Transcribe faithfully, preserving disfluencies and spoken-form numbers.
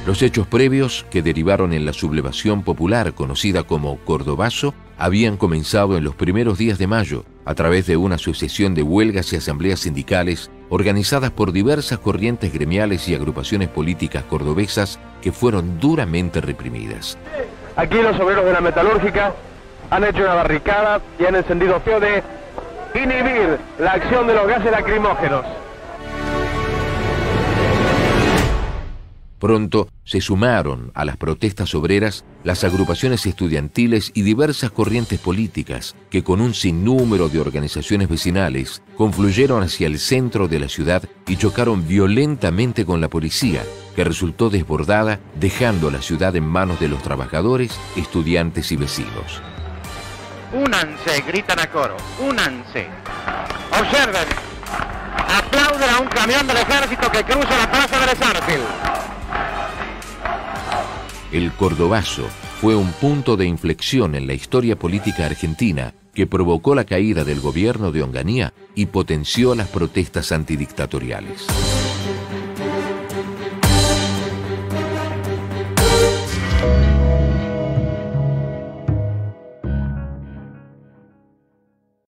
Los hechos previos, que derivaron en la sublevación popular conocida como Cordobazo, habían comenzado en los primeros días de mayo, a través de una sucesión de huelgas y asambleas sindicales organizadas por diversas corrientes gremiales y agrupaciones políticas cordobesas que fueron duramente reprimidas. Aquí los obreros de la metalúrgica han hecho una barricada y han encendido fuego de inhibir la acción de los gases lacrimógenos. Pronto se sumaron a las protestas obreras las agrupaciones estudiantiles y diversas corrientes políticas que, con un sinnúmero de organizaciones vecinales, confluyeron hacia el centro de la ciudad y chocaron violentamente con la policía, que resultó desbordada, dejando la ciudad en manos de los trabajadores, estudiantes y vecinos. Únanse, gritan a coro, únanse. Observen, aplauden a un camión del ejército que cruza la plaza de Sarfield. El Cordobazo fue un punto de inflexión en la historia política argentina que provocó la caída del gobierno de Onganía y potenció las protestas antidictatoriales.